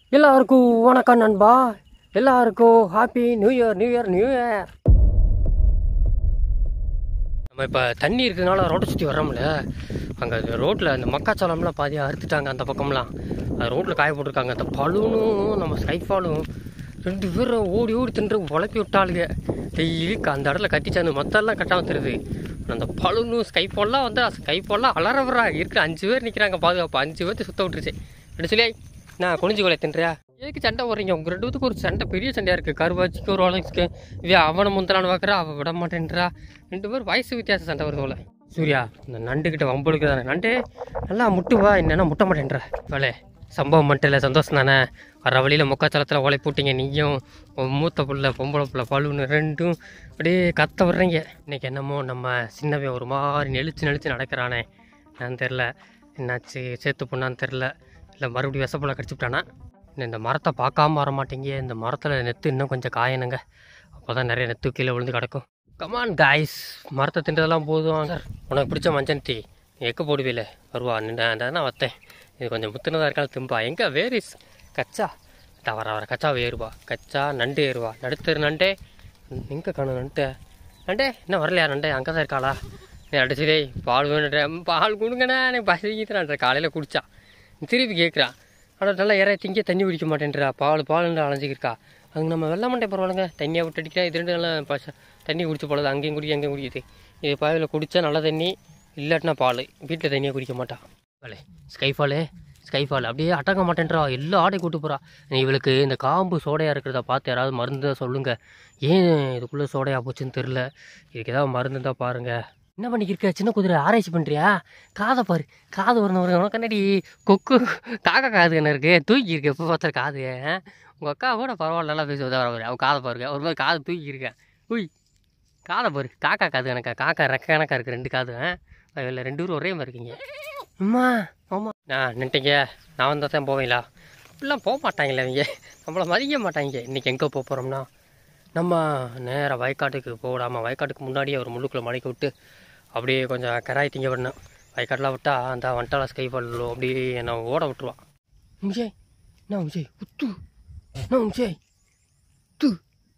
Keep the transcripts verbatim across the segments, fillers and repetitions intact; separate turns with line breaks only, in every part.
எல்லாருக்கும் வணக்கம் நண்பா. எல்லாருக்கும் happy new year new year new year. நம்ம இப்போ தண்ணி இருக்கிறதுனால ரோட்டை சுற்றி வர்றோம்ல, அங்கே ரோட்டில் அந்த மக்காச்சோளம்லாம் பாதியாக அறுத்துட்டாங்க. அந்த பக்கம்லாம் அது ரோட்டில் காய போட்டிருக்காங்க. அந்த பலூனும் நம்ம ஸ்கைஃபாலும் ரெண்டு பேரும் ஓடி ஓடி தின்று உழப்பி விட்டாளுங்க. டெய்லி அந்த இடத்துல கத்திச்சு அந்த மொத்தம்லாம் கட்டாமல் தருது. அந்த பலூனும் ஸ்கைஃபால்லாம் வந்து ஸ்கைஃபால்லாம் அலறவரா இருக்கிற அஞ்சு பேர் நிற்கிறாங்க பாதுகாப்பு. அஞ்சு பேர்த்து சுத்த விட்டுருச்சு. அப்படி சொல்லி நான் குனிஞ்சு கொலை தின்றியா எதுக்கு சண்டை வர்றீங்க? உங்கள் ரெண்டு பேத்துக்கு ஒரு சண்டை, பெரிய சண்டையாக இருக்குது. கருவாச்சிக்கு ஒரு வளர்ச்சிக்கு இதே அவனை முந்தலான்னு பார்க்குறா, அவள் விட மாட்டேன்றா. ரெண்டு பேரும் வயசு வித்தியாசம் சண்டை வருது போல. சூர்யா இந்த நண்டுக்கிட்ட வம்பளுக்குதானே, நண்டு நல்லா முட்டுவா, என்னென்னா முட்ட மாட்டேன்றா. வேலை சம்பவம் மட்டும் இல்லை, சந்தோஷம் தானே. வர வழியில் முக்காச்சலத்தில் ஓலை போட்டிங்க. நீயும் மூத்த பிள்ளை பொம்பளை பிள்ளை பழுன்னு ரெண்டும் அப்படியே கத்த வர்றீங்க. இன்றைக்கி என்னமோ நம்ம சின்னவன் ஒரு மாதிரி நெளிச்சு நெளிச்சு நடக்கிறானே, நான் தெரில என்னாச்சு, சேர்த்து பொண்ணான்னு தெரில, இல்லை மறுபடியும் விஷப்போல கடிச்சுட்டானா. இந்த மரத்தை பார்க்காம வர மாட்டேங்க. இந்த மரத்தில் நெத்து இன்னும் கொஞ்சம் காயணுங்க, அப்போ தான் நிறைய நெத்து கீழே விழுந்து கிடக்கும். கமான் காய்ஸ், மரத்தை தின்றதெல்லாம் போதும். சார் உனக்கு பிடிச்ச மஞ்சள் டீ எக்க போடுவீல வருவா, நின்று தான் வத்தேன். இது கொஞ்சம் முத்துனதாக இருக்காலும் திம்பா. எங்கே வேரிஸ் கச்சா வர வர கச்சா ஏறுவா, கச்சா நண்டு ஏறுவா. நடுத்தரு நண்டே எங்கே காணும்? நண்டே நண்டே என்ன வரலையா? நண்டே அங்கே தான் இருக்காளா? நீ அடிச்சுடே பால் வேணுன்றேன், பால் கொடுங்கண்ணா எனக்கு பசிக்கிட்டுறான்ற. காலையில் குடித்தா திருப்பி கேட்குறா. ஆனால் நல்லா இறைய திங்க தண்ணி குடிக்க மாட்டேன்றா. பால் பாலுன்னு அலைஞ்சிக்கிருக்கா. அங்கே நம்ம வெள்ள மண்டே பரவாயில்லைங்க, தண்ணியை விட்டு அடிக்கிறா. இது ரெண்டு நல்லா பச தண்ணி குடிச்சு போலது. அங்கேயும் குடி அங்கேயும் குடிக்குது. இது பாயில் குடித்தா நல்ல தண்ணி, இல்லாட்டினா பால். வீட்டில் தண்ணியை குடிக்க மாட்டான். வேலை ஸ்கைஃபாலு ஸ்கைஃபால் அப்படியே அடங்க மாட்டேன்றா. எல்லா ஆடையும் கூட்டு போகிறா. இவளுக்கு இந்த காம்பு சோடையாக இருக்கிறத பார்த்து யாராவது மருந்து சொல்லுங்கள். ஏன் இதுக்குள்ளே சோடையாக போச்சுன்னு தெரில. இதுக்கு ஏதாவது மருந்து தான் பாருங்கள். என்ன பண்ணிக்கிருக்க சின்ன குதிரை? ஆராய்ச்சி பண்ணுறியா? காதை பாரு, காது வரணும் வருங்க. உனக்கு கண்ணாடி கொக்கு காக்கா காது என்ன இருக்குது? தூக்கி இருக்கு. எப்போ பார்த்தா காது உங்கள் அக்கா கூட பரவாயில்ல, நல்லா பேசுவது வர. அவள் காதை பாருங்க, ஒரு மாதிரி காது தூக்கி இருக்கேன். உய் காதை பாரு, காக்கா காது எனக்கா? காக்கா ரெக்க கணக்காக இருக்குது ரெண்டு காது. இல்லை ரெண்டு பேரும் ஒரே மாதிரி இருக்கீங்க. அம்மா ஆமாம் நான் நின்ட்டீங்க. நான் வந்தால் தான் போவீங்களா? அப்படிலாம் போக மாட்டாங்களே அவங்க, நம்மளை மதிக்க மாட்டாங்க. இன்றைக்கி எங்கே போக போகிறோம்னா, நம்ம நேராக வயக்காட்டுக்கு போடாமல் வயக்காட்டுக்கு முன்னாடியே ஒரு முள்ளுக்குள்ளே மலைக்க விட்டு அப்படியே கொஞ்சம் கராய் திங்க விடணும். வயக்காட்டெலாம் விட்டால் அந்த வண்டால ஸ்கை பாலோ அப்படியே என்னை ஓட விட்டுருவான். விஜய் என்ன விஜய் உத்து என்ன விஜய் உத்து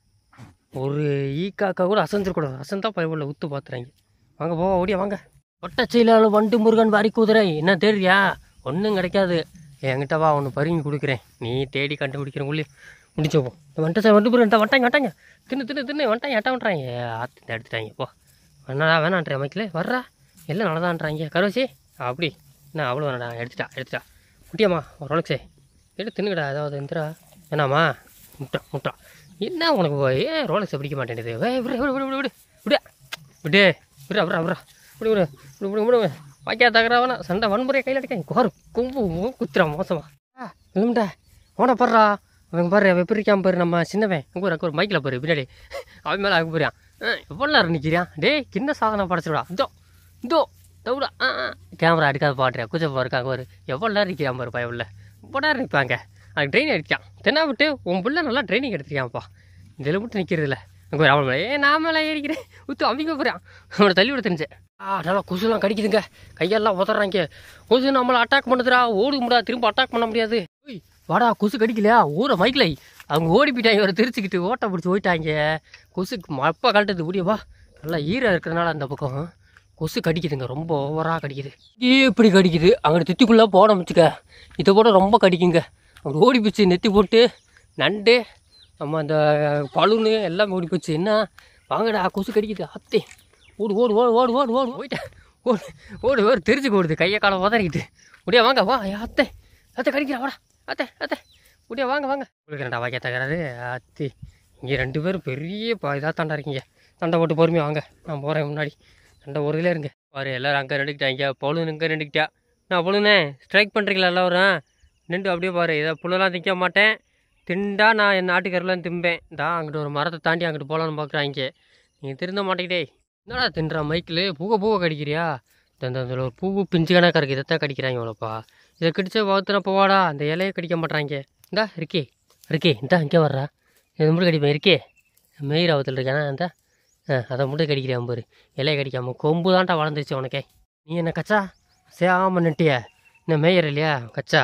ஒரு ஈ காக்கா கூட அசைஞ்சிருக்கூடாது. அசந்தா பயவுள்ள உத்து பார்த்துறாங்க. வாங்க போவா ஓடியா வாங்க. ஒட்டச்செயிலால் வண்டு முருகன் வாரி குதிரை என்ன தேடுறியா? ஒன்றும் கிடைக்காது. என்கிட்ட வா, ஒன்று பருங்கி கொடுக்குறேன். நீ தேடி கண்டுபிடிக்கிறவங்களே முடிச்சோப்போம். வந்துட்டு வந்து புரியும் வட்டாங்க வட்டாங்க தின்னு தின்னு தின்னு வட்டாங்க எட்ட விட்றாங்க. ஆற்று எடுத்துட்டாங்க. போ வேணாடா வேணான்ற அமைக்கல வர்றா, எல்லாம் நல்லதான்றாங்க. கருவச்சி அப்படி என்ன அவ்வளோ வேணாடா, எடுத்துட்டா எடுத்துட்டா முட்டியாம்மா ஓரளவுக்கு எடுத்து தின்னுக்கடா. ஏதாவது இருந்துடா வேணாமா? முட்டா முட்டா என்ன உனக்கு ஏன் ரோலக்ஸை பிடிக்க மாட்டேங்குது? வே விடு விடு விடு விடு விடு விடு விட்றா விட்றா விட்றா விடு விடு விடு விடு விடு வாக்கியா தகராவனா சண்டை வன்முறையை கையில் அடிக்க குறு கும்பு குத்துறா மோசமா. ஆ இல்லைம்டா ஓட போடுறா. அவன் பாரு அவன் எப்படி இருக்கான் பாரு. நம்ம சின்னவன் அங்கே ஒரு ஒரு மைக்கில் பாரு பின்னாடி அவன் மேலே அங்கே போறியான். எவ்வளோ நேரம் நிற்கிறான்? டே கிண்ண சாதனை படைச்சிடா. இதோ இதோ தவிடா ஆ ஆ கேமரா எடுக்காத பாடுறியா குச்சப்பா இருக்காங்க ஒரு. எவ்வளோ நேரம் நிற்கிறான் பாரு பயவுள்ள. ரொம்ப நேரம் நிற்பாங்க. அதுக்கு ட்ரெயின் அடிக்கான். தென்னா விட்டு உன் பிள்ளை நல்லா ட்ரைனிங் எடுத்துருக்கான்ப்பா. இதில் விட்டு நிற்கிறது இல்லை. அங்கே ஒரு அவன் ஏ நான் மேலே ஏறிக்கிறேன் ஊற்று அவங்க போகிறான். அவனை தள்ளி விட தெரிஞ்சேன். ஆ நல்லா கொசுலாம் கடிக்குதுங்க, கையெல்லாம் உதறாங்க. கொசு நம்மளை அட்டாக் பண்ணுதுடா. ஓடு முடியாது, திரும்ப அட்டாக் பண்ண முடியாது. வாடா கொசு கடிக்கலையா? ஊரை மைக்கில் அவங்க ஓடி போயிட்டாங்க. ஒரு தெரிச்சுக்கிட்டு ஓட்டை பிடிச்சி போயிட்டாங்க. கொசுக்கு மப்பா கழட்டது முடியவா. நல்லா ஈரம் இருக்கிறதுனால அந்த பக்கம் கொசு கடிக்குதுங்க, ரொம்ப ஓவராக கடிக்குது. இப்படி கடிக்குது. அங்கே தித்திக்குள்ளே போட வச்சுக்க, இதை போட ரொம்ப கடிக்குங்க. அவங்க ஓடி போச்சு நெத்தி போட்டு நண்டு நம்ம அந்த பழுன்னு எல்லாமே ஓடி போச்சு. என்ன வாங்கடா கொசு கடிக்குது. அத்தே ஓடு ஓடு ஓடு ஓடு ஓடு ஓடு போயிட்டேன். ஓடு ஓடு ஓடு தெரிஞ்சுக்கு ஓடுது, கையை காலம் உதறிக்கிட்டு. முடியா வாங்க வா அத்தை அத்தை கடிக்கிறா வாடா அத்தை அத்தை முடியா வாங்க வாங்க. உங்களுக்கு வாக்கியா தகராது அத்தி. இங்கே ரெண்டு பேரும் பெரிய பா இதாக தாண்டா இருக்கீங்க. சண்டை போட்டு பொறுமையாக வாங்க, நான் போகிறேன் முன்னாடி. சண்டை ஒரு இதில் இருங்க பாரு. எல்லோரும் அங்கே ரெண்டுக்கிட்டாங்க. பொழுது இங்கே ரெண்டுக்கிட்டா. நான் பொழுதுனே ஸ்ட்ரைக் பண்ணுறீங்களா எல்லோரும்? நின்று அப்படியே பாரு. இதை புல்லெல்லாம் திங்க மாட்டேன். திண்டா நான் என் நாட்டுக்கரெலாம் திம்பேன். தான் அங்கிட்டு ஒரு மரத்தை தாண்டி அங்கிட்டு போகலான்னு பார்க்குறாங்க. நீங்கள் திருந்த மாட்டேங்கிட்டே. என்னடா தின்றா மைக்கில் பூவை பூவை கடிக்கிறியா? இந்த ஒரு பூவு பிஞ்சு கணக்காக இருக்குது, இதைத்தான் கடிக்கிறாங்க இவ்வளோப்பா. இதை கடிச்சா வளர்த்துனப்போ வாடா. அந்த இலையை கடிக்க மாட்டாங்க. இந்தா இருக்கே இருக்கே இந்தா இங்கே வர்றா. இது மட்டும் கடிப்பேன் இருக்கே மெயிர் ஆபத்தில் இருக்கேனா இந்த ஆ அதை மட்டும் கடிக்கிறேன் பாரு. இலையை கடிக்காமல் கொம்பு தான்ட்டா வளர்ந்துருச்சு உனக்கே. நீ என்ன கச்சா சேகாமல் நிட்டிய? இன்னும் மேயர் இல்லையா கச்சா?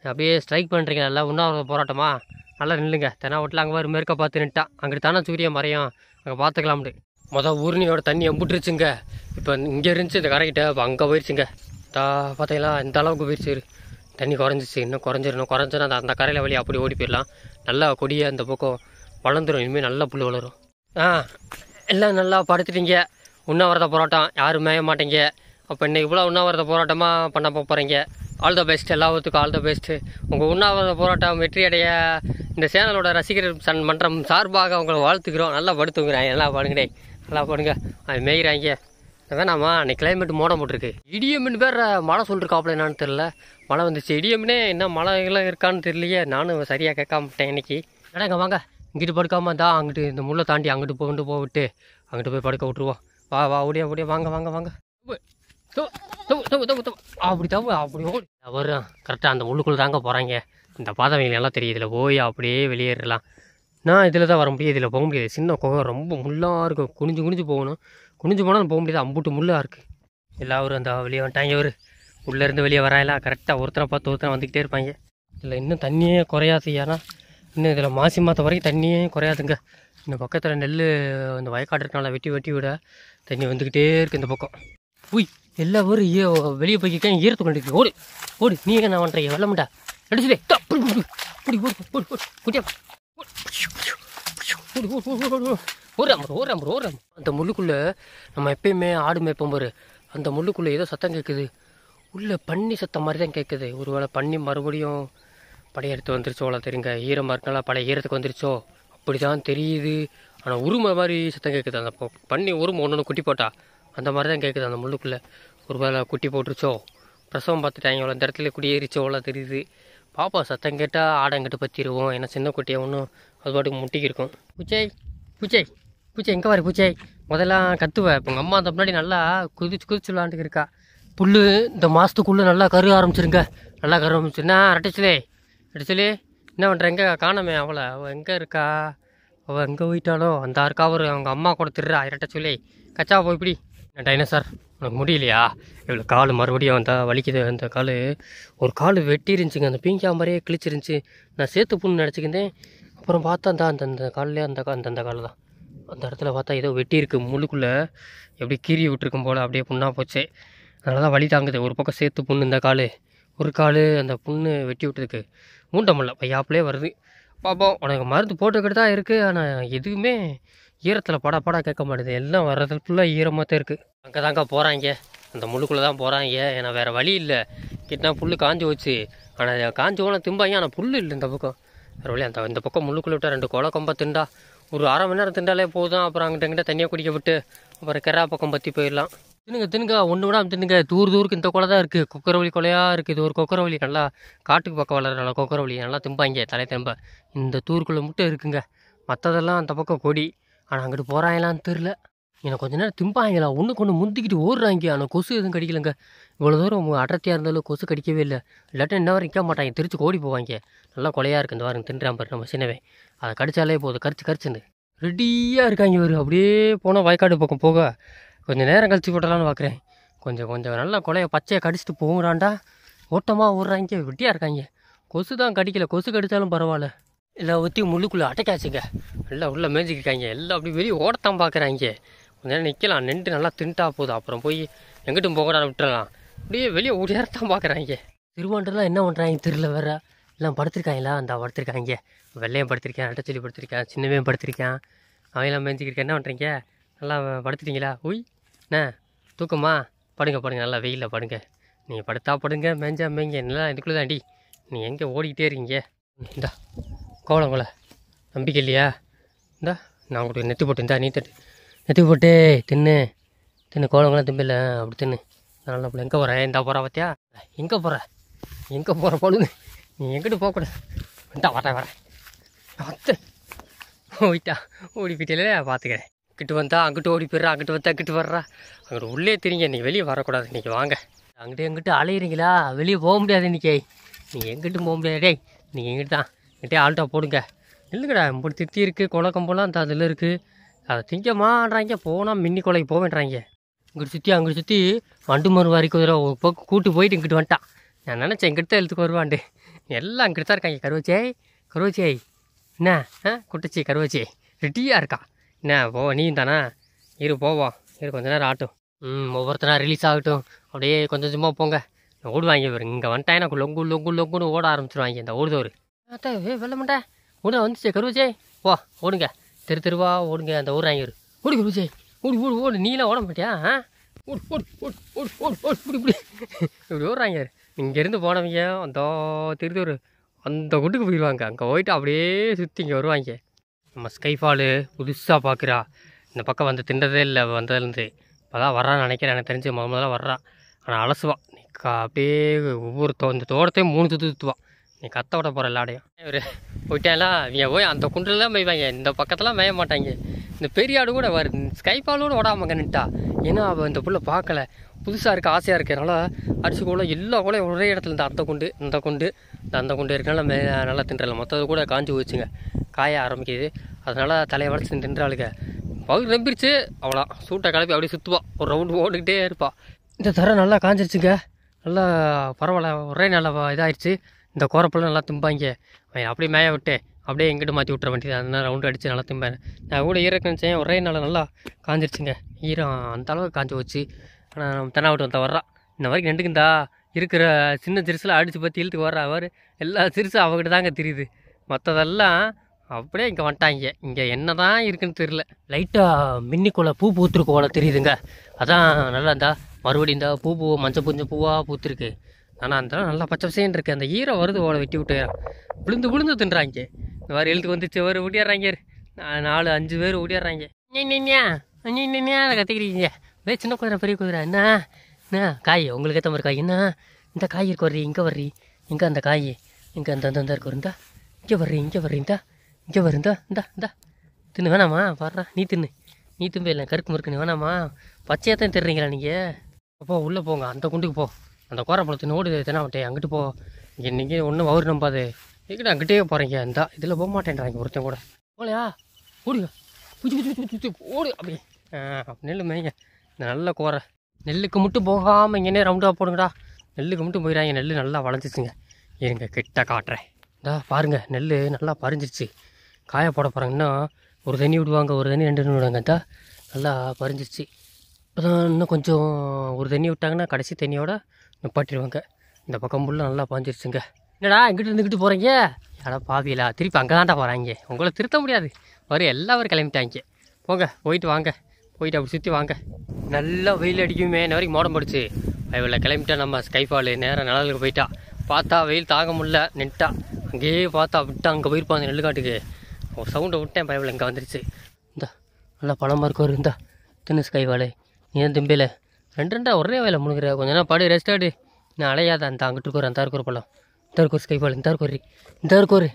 அப்படியே ஸ்ட்ரைக் பண்ணுறீங்க நல்லா உண்ணாவிரத போராட்டமா நல்லா நில்லுங்க தெனா வீட்டில் அங்கே வரும் மேற்க பார்த்து நின்ட்டான் அங்கிட்டு தானே சூரிய மறையும் அங்கே பார்த்துக்கலாம்னு மொதல் ஊர்னியோட தண்ணி எம்பிட்டுருச்சுங்க இப்போ இங்கே இருந்துச்சு இந்த கரைக்கிட்ட இப்போ அங்கே போயிடுச்சுங்க தா பார்த்தீங்களா இந்த அளவுக்கு போயிடுச்சு தண்ணி குறைஞ்சிச்சு இன்னும் குறைஞ்சிடணும் குறைஞ்சோன்னா அந்த அந்த கரையில் வழி அப்படி ஓடி போயிடலாம் நல்லா கொடியை அந்த பக்கம் வளர்ந்துடும் இனிமேல் நல்லா புல் வளரும் ஆ எல்லாம் நல்லா படுத்துட்டீங்க உண்ணாவிரத போராட்டம் யாரும் மேய மாட்டீங்க அப்போ இன்றைக்கி இவ்வளோ உண்ணாவிரத போராட்டமாக பண்ண போகிறீங்க ஆல் த பெஸ்ட் எல்லாத்துக்கும் ஆல் த பெஸ்ட்டு உங்கள் உண்ணாவிரத போராட்டம் வெற்றியடைய இந்த சேனலோட ரசிகர் சன் மன்றம் சார்பாக உங்களை வாழ்த்துக்கிறோம் நல்லா படுத்துங்கிறேன் நல்லா பாடுங்கடே நல்லா பாடுங்க அது மேய்கிறாங்க வேணாமா அன்றைக்கி கிளைமேட் மோட போட்டிருக்கு இடியம்னு பேர் மழை சொல்லிருக்காப்புல என்னான்னு தெரில மழை வந்துச்சு இடியம்னே என்ன மழைலாம் இருக்கான்னு தெரியலையே நானும் சரியாக கேட்காமட்டேன் இன்னைக்கு நடங்க வாங்க இங்கிட்டு படுக்காமல் தான் அங்கிட்டு இந்த முள்ளை தாண்டி அங்கிட்டு போகிட்டு போவிட்டு அங்கிட்டு போய் படுக்க விட்ருவோம் வா வா ஓடியா ஓடியா வாங்க வாங்க வாங்க அப்படி தப்பு அப்படி ஓடி வரும் கரெக்டாக அந்த முள்ளுக்குள்ளே தாங்க போகிறாங்க இந்த பாதவங்க எல்லாம் தெரியும் இதில் போய் அப்படியே வெளியேறலாம் நான் இதில் தான் வர முடியாது இதில் போக முடியாது சின்ன குகை ரொம்ப முள்ளாக இருக்கும் குனிஞ்சு குனிஞ்சு போகணும் குனிஞ்சு போனால் போக முடியாது அம்புட்டு முள்ளாக இருக்குது எல்லாரும் அந்த வெளியே வந்துட்டாங்க ஒரு உள்ளேருந்து வெளியே வராயலாம் கரெக்டாக ஒருத்தனை பார்த்து ஒருத்தனை வந்துக்கிட்டே இருப்பாங்க இதில் இன்னும் தண்ணியே குறையாது ஏன்னா இன்னும் இதில் மாசி மாத வரைக்கும் தண்ணியே குறையாதுங்க இந்த பக்கத்தில் நெல் அந்த வயக்காடு இருக்கனால வெட்டி வெட்டி விட தண்ணி வந்துக்கிட்டே இருக்குது இந்த பக்கம் உய் எல்லா ஊரும் ஈ வெளியே போய்க்க ஈரத்து கொண்டு ஓடு ஓடு நீ என்ன பண்ணுறீங்க வெள்ளமுண்டா அடிச்சுதே ஓடி ஓடி குட்டியா ஓடுறாம் ஓடுறாம் ஓடுறாம் அந்த முள்ளுக்குள்ளே நம்ம எப்பயுமே ஆடு மேய்ப்போம் பாரு அந்த முள்ளுக்குள்ளே ஏதோ சத்தம் கேட்குது உள்ளே பன்னி சத்தம் மாதிரி தான் கேட்குது ஒரு வேளை பன்னி மறுபடியும் படையெடுத்து வந்துருச்சோ அவ்வளோ தெரியுங்க ஈரமாக இருக்கனால பழைய ஈரத்துக்கு வந்துருச்சோ அப்படி தான் தெரியுது ஆனால் உருமை மாதிரி சத்தம் கேட்குது அந்த பன்னி உருமை ஒன்று ஒன்று குட்டி போட்டா அந்த மாதிரி தான் கேட்குது அந்த முள்ளுக்குள்ளே ஒரு வேளை குட்டி போட்டுருச்சோ பிரசவம் பார்த்துட்டாங்க அவ்வளோ இந்த இடத்துல குடியேறிச்சோ அவ்வளோ தெரியுது பாப்பா சத்தம் கேட்டால் ஆடங்கிட்ட பற்றிடுவோம் ஏன்னா சின்ன குட்டியை ஒன்றும் அது பாட்டுக்கு முட்டிக்கு இருக்கும் பூச்சை பூச்சை பூச்சை எங்கே வர பூச்சை முதல்லாம் கத்துவேன் இப்போ உங்கள் அம்மா அந்த முன்னாடி நல்லா குதிச்சு குதிச்சு விளாண்டுக்கு இருக்கா புல் இந்த மாதத்துக்குள்ளே நல்லா கரு ஆரம்பிச்சிருங்க நல்லா கரு ஆரம்பிச்சுன்னா ரெட்டச்சிலே ரெட்டச்சிலே என்ன பண்ணுற எங்கே காணமே அவளை அவள் எங்கே இருக்கா அவள் எங்கே போயிட்டாலோ அந்த இருக்கா அவர் அவங்க அம்மா கூட திருறா இரட்டச்சிலே கச்சா போய் இப்படி டைனோசார் உனக்கு முடியலையா இவ்வளோ கால் மறுபடியும் வந்தால் வலிக்குது அந்த கால் ஒரு கால் வெட்டி இருந்துச்சுங்க அந்த பீங்கா மாதிரியே கிழிச்சிருந்துச்சி நான் சேர்த்து புண்ணு நினச்சிக்கிந்தேன் அப்புறம் பார்த்தா அந்த அந்த அந்த காலிலே அந்த அந்த அந்த கால் தான் அந்த இடத்துல பார்த்தா ஏதோ வெட்டி இருக்குது முள்ளுக்குள்ளே எப்படி கீறி விட்டுருக்கும் போல் அப்படியே புண்ணாக போச்சு அதனால தான் வலி தாங்குது ஒரு பக்கம் சேர்த்து புண்ணு இந்த கால் ஒரு கால் அந்த புண்ணு வெட்டி விட்டுருக்கு மூண்டை முடியல பையாப்பிலே வருது பார்ப்போம் உனக்கு மருந்து போட்டுக்கிட்டு தான் இருக்குது ஆனால் எதுவுமே ஈரத்தில் படா படா கேட்க மாட்டேது எல்லாம் வர்றது ஃபுல்லாக ஈரமாக தான் இருக்குது அங்கே தாங்க போகிறாங்க அந்த முள்ளுக்குள்ளே தான் போகிறாங்க ஏன்னா வேறு வழி இல்லை கிட்டனா புல் காஞ்சி வச்சு ஆனால் காஞ்சி போனால் திம்பாங்க ஆனால் புல் இல்லை இந்த பக்கம் வேறு வழி அந்த இந்த பக்கம் முள்ளுக்குள்ளே விட்டால் ரெண்டு கொலை கொம்பை திண்டா ஒரு அரை மணி நேரம் திண்டாலே போதும் அப்புறம் அங்கிட்ட அங்கிட்ட தண்ணியாக குடிக்க விட்டு அப்புறம் கெரா பக்கம் பற்றி போயிடலாம் தின்னுங்க தின்னுங்க ஒன்று விடாமல் தின்னுங்க தூர் தூருக்கு இந்த கொலை தான் இருக்குது கொக்கரவழி கொலையாக இருக்குது இது ஒரு கொக்கரவழி நல்லா காட்டுக்கு பக்கம் வளர நல்லா கொக்கரவழி நல்லா திம்பாங்க தலை திரும்ப இந்த தூருக்குள்ளே மட்டும் இருக்குங்க மற்றதெல்லாம் அந்த பக்கம் கொடி ஆனால் அங்கிட்டு போகிறாங்களான்னு தெரில எனக்கு கொஞ்ச நேரம் திம்பாங்களா ஒன்றுக்கு ஒன்று முந்திக்கிட்டு ஓடுறாங்க ஆனால் கொசு எதுவும் கடிக்கலைங்க இவ்வளோ தூரம் அடர்த்தியாக இருந்தாலும் கொசு கடிக்கவே இல்லை இல்லாட்டி இன்ன வரைக்கும் நிற்க மாட்டாங்க திருச்சி ஓடி போவாங்க நல்லா கொலையாக இருக்குது இந்த வாரம் தின்றான் பாரு நம்ம சின்னவே அதை கடிச்சாலே போதும் கரிச்சு கரிச்சுன்னு ரெடியாக இருக்காங்க வரும் அப்படியே போனால் வயக்காடு பக்கம் போக கொஞ்சம் நேரம் கழிச்சு போட்டலான்னு பார்க்குறேன் கொஞ்சம் கொஞ்சம் நல்லா கொலையை பச்சையை கடிச்சிட்டு போகிறான்டா ஓட்டமாக ஓடுறாங்க வெட்டியாக இருக்காங்க கொசு தான் கடிக்கலை கொசு கடித்தாலும் பரவாயில்ல எல்லாம் ஊற்றி முள்ளுக்குள்ளே அடைக்காச்சுங்க எல்லாம் உள்ளே மேய்ச்சிக்கிருக்காங்க எல்லாம் அப்படி வெளியே ஓடத்தான் பார்க்குறாங்க கொஞ்ச நேரம் நிற்கலாம் நின்று நல்லா தின்ட்டா போதும் அப்புறம் போய் எங்கிட்டும் போகடா விட்டுறலாம் அப்படியே வெளியே ஓடியாரத்தான் பார்க்குறாங்க திருவாண்டெல்லாம் என்ன பண்ணுறாங்க தெரியல வேற எல்லாம் படுத்திருக்காங்களா அந்த படுத்திருக்காங்க வெள்ளையும் படுத்திருக்கேன் அட்டச்சொல்லி படுத்திருக்கேன் சின்னவையும் படுத்திருக்கேன் அவங்களாம் மேய்ச்சிக்கிருக்கேன் என்ன பண்ணுறீங்க நல்லா படுத்துட்டீங்களா உய் என்ன தூக்கமா படுங்க படுங்க நல்லா வெயிலில் படுங்க நீங்கள் படுத்தா படுங்க மேஞ்சா மேய்ங்க நல்லா இதுக்குள்ளே தாண்டி நீ எங்கே ஓடிக்கிட்டே இருக்கீங்க இந்தா கோவலங்கள நம்பிக்கை இல்லையா இந்தா நான் உங்களுக்கு நெத்தி போட்டு இந்தா நீ தட்டு நெத்தி போட்டு தின்னு தின்னு கோவலங்களாம் திம்பில்ல அப்படி தின்னு நல்லா போல எங்கே போகிறேன் இந்தா போகிறா பார்த்தியா எங்கே போகிற எங்கே போகிற பழுது நீ எங்கிட்டு போகக்கூடாது இந்தா வரேன் வரேன் அத்தை ஓடிட்டா ஓடி போயிட்டே பார்த்துக்கிறேன் கிட்ட வந்தா அங்கிட்டு ஓடி போயிடுறா அங்கிட்டு வந்தா அங்கிட்டு வர்றா அங்கிட்டு உள்ளே தெரியுங்க நீங்கள் வெளியே வரக்கூடாது இன்றைக்கி வாங்க அங்கிட்ட எங்கிட்ட அலையிறீங்களா வெளியே போக முடியாது இன்றைக்கி நீங்கள் எங்கிட்டும் போக முடியாது டேய் நீங்கள் எங்கிட்ட தான் எங்கிட்டே ஆல்ட்டா போடுங்க இல்லைங்கடா இப்படி திட்டி இருக்குது கொலை கம்பெல்லாம் அந்த அதில் இருக்குது அதை திங்கம்மான்றாங்க போனால் மின்னி கொலைக்கு போவேன்றாங்க இங்கிட்டு சுற்றி அங்கிட்டு சுற்றி வண்டு மறு வரைக்கும் ஒரு பக்கம் கூட்டு போயிட்டு இங்கிட்டு வந்துட்டான் நான் நினச்சேன் எங்கிட்ட தான் எழுத்துக்கு வருவான்ட்டு எல்லாம் அங்கிட்டு தான் இருக்காங்க. கருவச்சே கருவச்சே என்ன ஆ குட்டச்சி கருவச்சி ரெடியாக இருக்கா என்ன போவா நீயும் தானே இரு போவோம் இரு கொஞ்ச நேரம் ஆட்டும். ம் ஒவ்வொருத்தனா ரிலீஸ் ஆகட்டும் அப்படியே கொஞ்சம் சும்மா போங்க ஓடுவாங்க இவர் இங்கே வந்துட்டா எனக்கு லொங்கு லொங்கு லொங்குன்னு ஓட ஆரம்பிச்சிருவாங்க இந்த ஓடுதவர். அத்தா வே வெள்ள மாட்டேன் ஓட வந்துச்சே கருவச்சே போ ஓடுங்க தெரு தெருவா ஓடுங்க அந்த ஓடுறாங்க இவர் ஓடி கருவச்சே ஓடி ஓடு ஓடு நீலாம் ஓட மாட்டியா ஆ ஓடு ஓடு ஓடு ஓடு ஓடு ஓடு இப்படி இப்படி இப்படி ஓடுறாங்க. இங்கேருந்து போனவங்க அந்த திருத்தூர் அந்த குட்டுக்கு போயிடுவாங்க. அங்கே போயிட்டு அப்படியே சுற்றி இங்கே வருவாங்க. நம்ம ஸ்கைஃபாலு புதுசாக பார்க்குறா இந்த பக்கம் வந்து தின்றதே இல்லை வந்ததுலேருந்து இப்போ தான் வர்றான்னு நினைக்கிறேன். எனக்கு தெரிஞ்சு முத முதல்ல வர்றான். ஆனால் அலசுவான் நீ கா அப்படியே ஒவ்வொரு தோ இந்த தோட்டத்தையும் மூணு சுற்று சுற்றுவான். நீ கத்த விட போகிற எல்லாடையும் இவர் போயிட்டாலாம் இவங்க போய் அந்த குண்டில் தான் மேய்வாங்க. இந்த பக்கத்தெல்லாம் மேய மாட்டாங்க. இந்த பெரிய ஆடு கூட வருது ஸ்கைஃபாலோட ஓடாமல் கண்ணிட்டா ஏன்னா அவள் இந்த புள்ள பார்க்கல புதுசாக இருக்க ஆசையாக இருக்கிறனால அடிச்சு கூட எல்லா கூட ஒரே இடத்துல இந்த அந்த குண்டு இந்த குண்டு இந்த அந்த குண்டு இருக்கனால மே நல்லா தின்றல மற்றது கூட காஞ்சி போச்சுங்க காய ஆரம்பிக்குது. அதனால் தலையை வளைச்சி தின்றாளுங்க. பகுதி நம்பிருச்சு அவ்வளோ சூட்டை கிளப்பி அப்படியே சுற்றுவா ஒரு ரவுண்டு ஓடிக்கிட்டே இருப்பாள். இந்த தர நல்லா காஞ்சிருச்சுங்க நல்லா பரவாயில்ல ஒரே நல்லா இதாகிடுச்சு. இந்த கோரப்பெல்லாம் நல்லா திம்பாங்க. அப்படியே மேய விட்டு அப்படியே எங்கிட்ட மாற்றி விட்டுற வேண்டியது அதனால் ரவுண்டு அடித்து நல்லா திம்பேன். நான் கூட ஈரக்கு நினச்சேன் ஒரே நாள் நல்லா காஞ்சிருச்சுங்க. ஈரம் அந்த அளவுக்கு காஞ்சி வச்சு. ஆனால் நம்ம தென்னாவட்டு வந்த வர்றான் இந்த வரைக்கும் ரெண்டுக்குந்தா இருக்கிற சின்ன சிறுசில் அடித்து பற்றி இழுத்துக்கு வர்றா அவர் எல்லா சிறுசும் அவகிட்ட தாங்க தெரியுது. மற்றதெல்லாம் அப்படியே இங்கே வந்துட்டாங்க. இங்கே என்ன தான் இருக்குன்னு தெரியல. லைட்டாக மின்னிக்குள்ள பூ பூத்துருக்கு போல தெரியுதுங்க. அதான் நல்லா இருந்தா மறுபடியும் இந்த பூ பூ மஞ்சள் பூஞ்ச பூவாக பூத்துருக்கு. ஆனால் அந்த நல்லா பச்சை பசேன்னு இருக்குது. அந்த ஈரம் வருது ஓலை வெட்டி விட்டு விழுந்து விழுந்து தின்றாங்க. இந்த மாதிரி எழுத்து வந்துச்சு ஒரு ஓடிடுறாங்க நாலு அஞ்சு பேர் ஓடிடுறாங்க. அண்ணியா கற்றுக்கிறீங்க வே சின்ன குதிரை பெரிய குதிரை என்ன என்ன காய் உங்களுக்கு ஏற்ற மாதிரி காய் என்ன இந்த காய் இருக்கு வர்றி இங்கே வர்றி இங்கே அந்த காய் இங்கே அந்த அந்த இருக்கு இருந்தா இங்கே வர்றி இங்கே வர்றி இந்தா இங்கே வருந்தா இந்தா இந்தா தின்னு வேணாமா பாடுறா நீ தின்னு நீ திம்பே இல்லை கருக்கு முறுக்குன்னு வேணாமா பச்சையாக தான் தெரிறீங்களா நீங்கள் அப்போ உள்ளே போங்க அந்த குண்டுக்கு போ அந்த கோரப்பழத்தின் ஓடு தெனாவட்டே அங்கிட்டு போ இங்கே இன்றைக்கி ஒன்றும் வவுறு நம்பாது எங்கிட்ட அங்கிட்டே போகிறீங்க இந்தா இதில் போக மாட்டேன்றாங்க ஒருத்தன் கூட போலையா ஓடுங்க புச்சு புச்சு புச்சு புச்சு ஓடு அப்படி ஆ நெல் மேய்ங்க இந்த நல்ல கோரை நெல்லுக்கு மட்டும் போகாமல் இங்கேனே ரவுண்டாக போடுங்கடா. நெல்லுக்கு மட்டும் போயிடாங்க நெல் நல்லா வளைஞ்சிச்சுங்க. இருங்க கிட்ட காட்டுறேன் இந்தா பாருங்கள் நெல் நல்லா பறிஞ்சிருச்சு. காய போட போகிறாங்கன்னா ஒரு தண்ணி விடுவாங்க ஒரு தண்ணி ரெண்டு தண்ணி விடுவாங்க இந்தா நல்லா பறிஞ்சிருச்சு. அதான் இன்னும் கொஞ்சம் ஒரு தண்ணி விட்டாங்கன்னா கடைசி தண்ணியோட நிப்பாட்டிடுவாங்க. இந்த பக்கம் ஃபுல்லாக நல்லா பாஞ்சிருச்சுங்க. என்னடா இங்கிட்டு இருந்துக்கிட்டு போகிறீங்க யாரா பாவியலா திருப்பி அங்கே தான்டா போகிறாங்க உங்களை திருத்த முடியாது வரும் எல்லாரும் கிளம்பிட்டாங்க. போங்க போயிட்டு வாங்க போயிட்டு அப்படி சுற்றி வாங்க. நல்லா வெயில் அடிக்குமே இன்ன வரைக்கும் மோடம் போடுச்சு. இவளை கிளம்பிட்டா நம்ம ஸ்கைஃபாலு நேரம் நிழலுக்கு போயிட்டா பார்த்தா வெயில் தாங்க முடியல நின்ட்டா அங்கேயே பார்த்தா விட்டா அங்கே போயிருப்பான் அந்த நெல்லுக்காட்டுக்கு ஒரு சவுண்டை விட்டேன் பயவில் இங்கே வந்துருச்சு. இந்தா நல்லா பழமாக இருக்கும் இருந்தா தின்னு ஸ்கைஃபாலு நீ ஏன் திம்பையில் ரெண்டு ரெண்டா ஒரே வேலை முழுகிற கொஞ்ச நேரம் பாடு ரெஸ்ட் ஆடு நான் அலையாத அந்த அங்கிட்டு இருக்கிற அந்த இருக்கிற பழம் இந்த இருக்கோரு ஸ்கைஃபாலு இந்த இருக்கோரு இந்த இருக்கோரு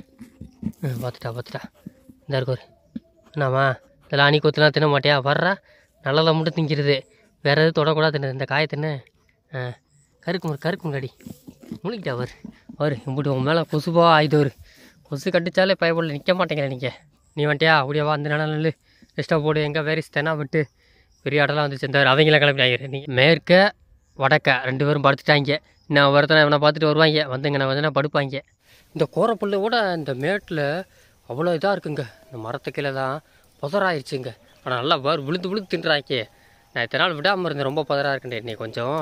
ம் பார்த்துட்டா பார்த்துட்டா இந்த இருக்கோரு என்னாமா இதெல்லாம் அணி கொத்துலாம் தின்ன மாட்டியா வர்றா நல்லதாக மட்டும் திங்கிறது வேறு எதுவும் தொடக்கூடாது தின்னு இந்த காயை தின்னு ஆ கருக்கு முறை கருக்கு முன்னாடி முழுக்கிட்டா அவர் அவர் இப்படி உன் மேலே கொசுபா ஆயுது ஒரு கொசு கட்டிச்சாலே பயப்படல நிற்க மாட்டேங்கிற நீங்கள் நீ வந்துட்டியா அப்படியே வா அந்த நாள் நல்லு ரெஸ்ட்டாக போடு எங்கே வேறு தென்னா விட்டு பெரிய ஆடெல்லாம் வந்து சேர்ந்தார் அவங்களாம் கிளம்பிட்டாங்க. நீங்கள் மேற்க வடக்க ரெண்டு பேரும் படுத்துட்டாங்க. நான் ஒருத்தனை இவனை பார்த்துட்டு வருவாங்க வந்துங்க நான் வந்து படுப்பாங்க. இந்த கோரப்புல்ல கூட இந்த மேட்டில் அவ்வளோ இதாக இருக்குங்க. இந்த மரத்துக்கீழே தான் புதராயிருச்சுங்க. ஆனால் நல்லா வேறு விழுந்து விழுந்து தின்றாக்கே. நான் இத்தனை நாள் விடாமல் இருந்தேன் ரொம்ப புதராக இருக்குண்டே நீ கொஞ்சம்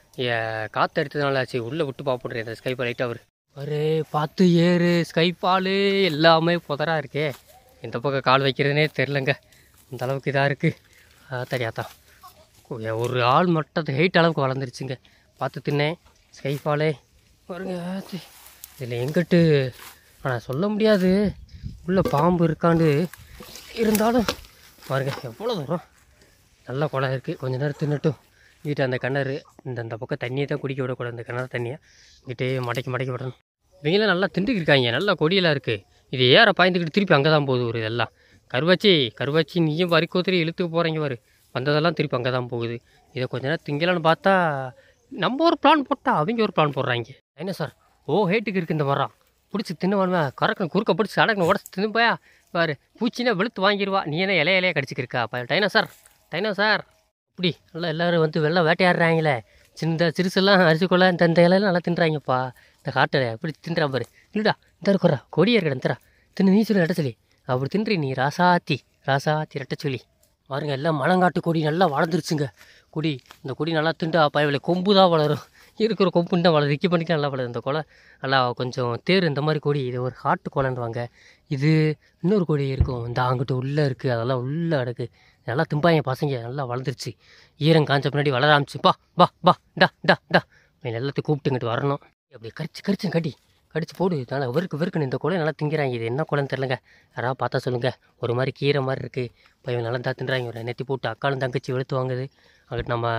காற்று எடுத்ததுனால ஆச்சு உள்ளே விட்டு பார்ப்பட்றேன் இந்த ஸ்கைப்பால் லைட்டாக அவர் அரே பார்த்து ஏறு ஸ்கைப்பால் எல்லாமே புதராக இருக்கே இந்த பக்கம் கால் வைக்கிறதுனே தெரிலங்க இந்த அளவுக்கு இதாக இருக்குது தெரியாதான் ஒரு ஆள் மட்டத்து ஹெயிட் அளவுக்கு வளர்ந்துருச்சுங்க. பார்த்து தின்னேன் ஸ்கைஃபாலே பாருங்க இதில் எங்கிட்டு ஆனால் சொல்ல முடியாது உள்ளே பாம்பு இருக்காண்டு இருந்தாலும் பாருங்க எவ்வளோ தூரம் நல்ல குளம் இருக்குது. கொஞ்ச நேரம் தின்னுட்டும் வீட்டு அந்த கிணறு இந்த அந்த பக்கம் தண்ணியை தான் குடிக்க விடக்கூடாது அந்த கிணறு தண்ணியை வீட்டே மடக்கி மடக்கி விடணும். இவங்களாம் நல்லா திண்டுக்கிட்டு இருக்காங்க நல்லா கொடியெல்லாம் இருக்குது. இது ஏற பாய்ந்துக்கிட்டு திருப்பி அங்கே தான் போகுது ஒரு இதெல்லாம் கருவாச்சி கருவாச்சி நீயும் வரிக்கோத்திரி இழுத்துக்கு போகிறீங்க பாரு வந்ததெல்லாம் திருப்பி அங்கே தான் போகுது. இதை கொஞ்ச நேரம் திங்கலான்னு பார்த்தா நம்ம ஒரு பிளான் போட்டால் அவங்க ஒரு பிளான் போடுறாங்க. என்ன சார் ஓ ஹேட்டுக்கு இருக்குது இந்த மரம் பிடிச்சி தின்னுவானுவா கறக்கணும் குறுக்க பிடிச்சி அடக்கணும் உடச்சி தின்னுப்பா பாரு பூச்சின்னா வெளுத்து வாங்கிடுவா நீ என்ன இலைய இலையா கடிச்சிக்கிருக்கா பா டைனா சார் டைனா சார் அப்படி நல்லா எல்லோரும் வந்து வெள்ளம் வேட்டையாடுறாங்களே சின்ன சிறுசெல்லாம் அரிசி கொள்ள இந்த இந்த இலையெல்லாம் நல்லா தின்றாங்கப்பா இந்த காட்டை எப்படி தின்றா பாரு. இல்லைடா இந்த இருக்கிறா கொடியா இருக்கடா தரா தின்னு நீ சொல்லி ரெட்ட சொல்லி அப்படி தின்றி நீ ராசாத்தி ராசாத்தி ரெட்ட சொல்லி பாருங்க. எல்லாம் மலங்காட்டு கொடி நல்லா வளர்ந்துருச்சுங்க. கொடி இந்த கொடி நல்லா திண்டா பயவில்லை கொம்பு தான் வளரும். இருக்கிற கொம்புன்னு தான் வளரும். ரிக்கி பண்ணிக்க நல்லா வளரும். இந்த கொலை நல்லா கொஞ்சம் தேர் இந்த மாதிரி கொடி இது ஒரு காட்டு கொலைன்னுவாங்க. இது இன்னொரு கொடி இருக்கும் இந்த அங்கிட்ட உள்ளே இருக்குது அதெல்லாம் உள்ளே அடக்கு நல்லா திம்பாங்க பசங்க. நல்லா வளர்ந்துருச்சு. ஈரம் காஞ்ச பின்னாடி வளர ஆரம்பிச்சு. பா பா பா டா டா டா எல்லாத்தையும் கூப்பிட்டுங்கிட்டு வரணும். அப்படி கடிச்சு கடிச்சு கடி கடிச்சு போடு. நல்லா வெறுக்கு வெறுக்குன்னு இந்த கொலை நல்லா திங்கிறாங்க. இது என்ன கொலைன்னு தெரிலங்க. யாராவது பார்த்தா சொல்லுங்கள். ஒரு மாதிரி கீரை மாதிரி இருக்குது. பையன் நல்லா தான் தின்றாங்க. ஒரு நெத்தி போட்டு அக்காலும் தங்கச்சி வெளுத்து வாங்குது. அங்கிட்டு நம்ம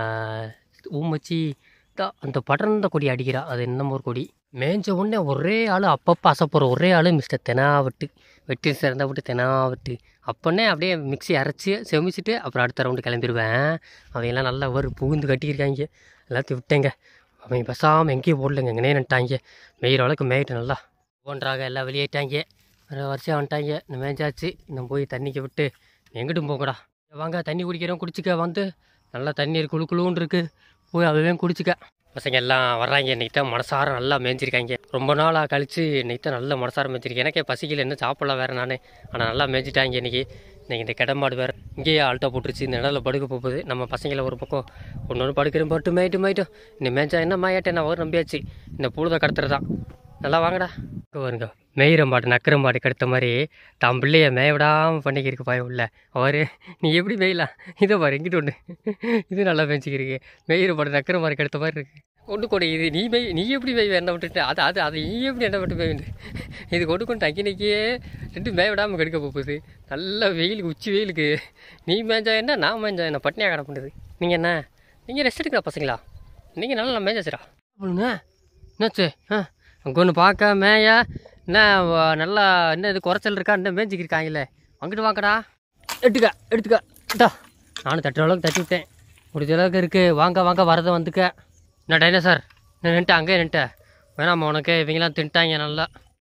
ஊமச்சி தான் அந்த படர்ந்த கொடி அடிக்கிறா. அது என்னமோ ஒரு கொடி மேய்ஞ்ச உடனே ஒரே ஆள் அப்பப்போ அசைப்போகிற ஒரே ஆள் மிஸ்டர் தெனாவட்டு வெட்டி சிறந்த விட்டு தெனாவட்டு. அப்போன்னே அப்படியே மிக்ஸி அரைச்சி செமிச்சிட்டு அப்புறம் அடுத்த ரவுண்டு கிளம்பிடுவேன். அவங்கெல்லாம் நல்லா ஒரு புகுந்து கட்டியிருக்காங்க. எல்லாத்தையும் விட்டேங்க. அவங்க பசாமல் எங்கேயும் போடலைங்க. எங்கனே நின்ட்டாங்க. மேயிற அளவுக்கு மேயிட்டு நல்லா போன்றாங்க. எல்லாம் வெளியேட்டாங்க. ஒரு வருஷம் வந்துட்டாங்க. இந்த மேய்ச்சாச்சு. இன்னும் போய் தண்ணிக்கு விட்டு எங்கிட்டும் போகக்கூடா. வாங்க தண்ணி குடிக்கிறோம் குடிச்சிக்க. வந்து நல்லா தண்ணீர் குழு குழுன்னு இருக்குது. போய் அதுவே குடிச்சிக்க. பசங்க எல்லாம் வர்றாங்க. இன்றைக்கி தான் மனசார நல்லா மேய்ஞ்சிருக்காங்க. ரொம்ப நாளாக கழித்து இன்றைக்கி தான் நல்லா மனசார மேய்ச்சிருக்கேன். எனக்கே பசிக்கல இன்னும் சாப்பிடலாம் வேறு நான். ஆனால் நல்லா மேய்ச்சிட்டாங்க இன்றைக்கி. இன்றைக்கி இந்த கிடமாடு வேறு இங்கேயே ஆல்ட்டா போட்டுருச்சு. இந்த இடத்துல படுக்க போகுது. நம்ம பசங்களை ஒரு பக்கம் ஒன்று ஒன்று படுக்கிறோம் பட்டு மேய்ட்டு மேய்ட்டும். இந்த மேய்ச்சா என்ன மாயாட்டே நான் ஒரு நம்பியாச்சு. இந்த புழுதை கடத்துறது தான். நல்லா வாங்கடா வருங்க. மேயிற மாடு நக்கிற மாடு கடுத்த மாதிரி தான் பிள்ளைய மேய விடாமல் பண்ணிக்கிருக்கு பயம் இல்லை. அவர் நீ எப்படி மேயலாம் இதை பாரு எங்கிட்ட ஒன்று இது நல்லா மேய்ச்சிக்கிருக்கு. மேயிற மாடு நக்கிற மாதிரி கடுத்த மாதிரி இருக்குது. கொண்டு கொடு இது நீ மெய் நீ எப்படி மேய் என்ன விட்டுட்டு அது அது அது நீ எப்படி என்ன விட்டு மேய்ண்டு இது கொண்டு கொண்டு அக்கி நிற்கியே ரெண்டு மேய விடாமல் கெடுக்க போகுது. நல்ல வெயிலுக்கு உச்சி வெயிலுக்கு நீ மேய்ஞ்சா என்ன நான் மேய்ஞ்சா என்ன பட்னியாக கடை பண்ணுறது. நீங்கள் என்ன நீங்கள் ரெஸ்ட் எடுக்கிறா பசங்களா. நீங்கள் நல்லா மேய்ஞ்சாச்சுரா அப்படின்னா என்னாச்சு. ஆ அங்கே ஒன்று பார்க்க மேய என்ன நல்லா என்ன இது குறைச்சல் இருக்கா இன்னும் மேய்ச்சிக்கிருக்காங்களே. அங்கிட்டு வாங்கடா எடுத்துக்க எடுத்துக்க டா. நானும் தட்டுற அளவுக்கு தட்டி விட்டேன். முடிஞ்ச அளவுக்கு இருக்குது. வாங்க வாங்க வரதை வந்துக்க. நான் டைனோசர் நான் நின்ட்டேன் அங்கேயே நின்ட்டேன். வேணாம்மா உனக்கு இவங்கெல்லாம் தின்ட்டாங்க நல்லா.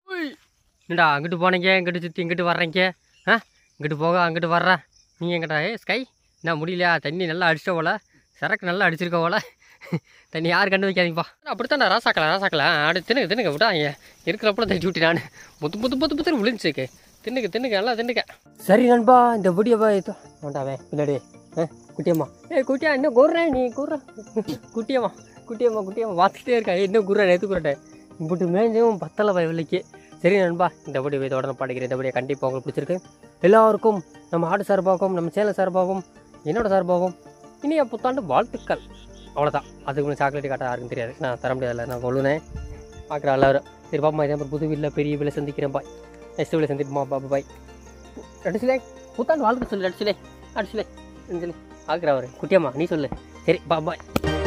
என்னடா அங்கிட்டு போனீங்க இங்கிட்டு சுற்றி இங்கிட்டு வர்றீங்க. ஆ இங்கிட்டு போக அங்கிட்டு வர்றேன். நீங்கள் எங்கிட்ட ஏ ஸ்கை என்ன முடியலையா. தண்ணி நல்லா அடிச்சிட்ட போல. சரக்கு நல்லா அடிச்சிருக்க போல. தண்ணி யார் கண்டு வைக்காதீங்கப்பா. அப்படித்தான் நான் ராசாக்கல ராசாக்கல ஆடு தின்னுக்கு தின்னுக்க விட்டாங்க. இருக்கிறப்பல தட்டி விட்டு நான் முத்து முத்து முத்து முத்துன்னு விழுந்துச்சுக்கு. தின்னுக்கு தின்னுக்க நல்லா தின்னுக்க. சரி நண்பா இந்த வீடியோவா வேண்டாவே பின்னாடி. ஆ குட்டியம்மா ஏ குட்டியா இன்னும் கூடுறேன் நீ கூடுற குட்டியம்மா குட்டியம்மா குட்டியம்மா பார்த்துட்டே இருக்கா. இன்னும் குர்றேன் நேற்று குறட்டேன் இப்படி மேய்ஞ்சும் பத்தலை வயலுக்கு. சரி நண்பா இந்த வீடியோ இதோட நான் பாடிக்கிறேன். இந்த வீடியோ கண்டிப்பாக உங்களுக்கு பிடிச்சிருக்கு. எல்லாருக்கும் நம்ம ஆடு சார்பாகவும் நம்ம சேனல் சார்பாகவும் என்னோட சார்பாகவும் இனிய புத்தாண்டு வாழ்த்துக்கள். அவ்வளோதான். அதுக்கு முன்னாடி சாக்லேட் காட்ட யாருக்கும் தெரியாது. நான் தர முடியாதுல்ல. நான் கொள்ளுனேன் பார்க்குறேன் எல்லாரும். சரி பாப்பா இதே மாதிரி புது வீட்டில் பெரிய வீட்டில் சந்திக்கிறேன். பாய் நெக்ஸ்ட் வீட்டில் சந்திப்போமா பாபா பாய். அடிச்சிலே புத்தாண்டு வாழ்த்து சொல்லு. அடிச்சிலே அடிச்சிலே அடிச்சிலே ஆக்குறா அவர் குட்டியம்மா நீ சொல்லு. சரி பா பாய்.